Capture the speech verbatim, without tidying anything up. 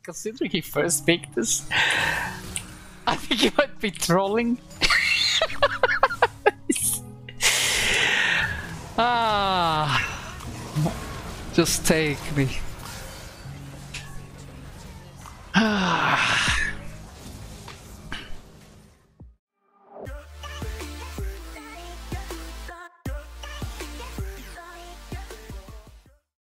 Considering he first picked this, I think he might be trolling. Ah, just take me.